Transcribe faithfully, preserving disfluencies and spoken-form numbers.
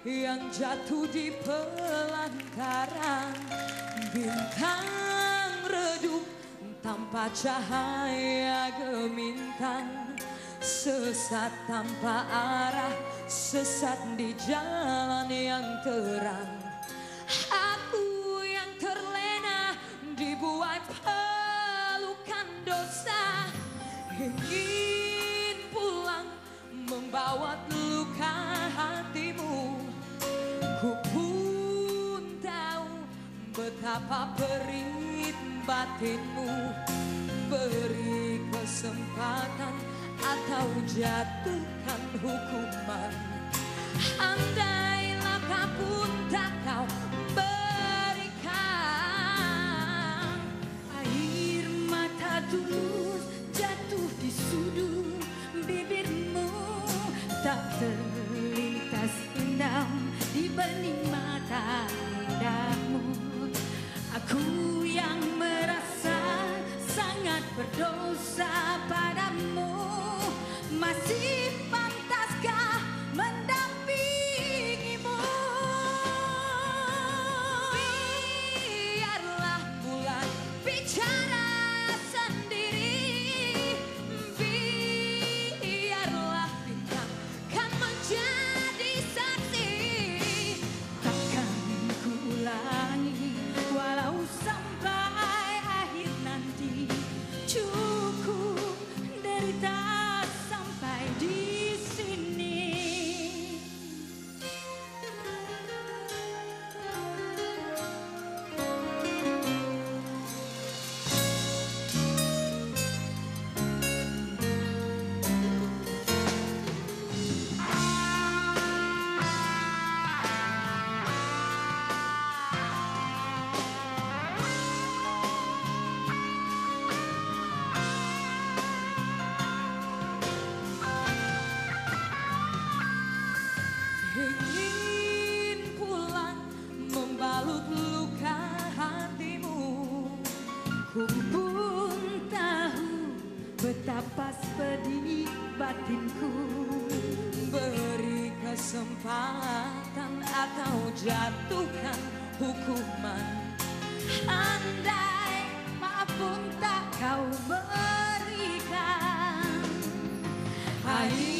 yang jatuh di pelantaran. Bintang redup tanpa cahaya gemintang, sesat tanpa arah, sesat di jalan yang terang. Aku yang terlena dibuat pelukan dosa, ingin pulang membawa luka hatimu. Ku pun tahu betapa perih batinmu. Beri kesempatan atau jatuhkan hukuman. Andailah pun tak kau berikan. Air mata tulus jatuh di sudut bibirmu, tak terlintas endam di bening mata indahmu. Aku yang merasa sangat berdosa padamu, masih pantaskah mendampingimu? Biarlah bulan bicara sendiri, biarlah bintang kan menjadi saksi. Takkan ku ulangi walau sampai akhir nanti. Cukup derita sampai di sini. Ingin pulang membalut luka hatimu. Ku pun tahu betapa pedih batinku. Beri kesempatan atau jatuhkan hukuman. Andai maaf pun tak kau berikan. Air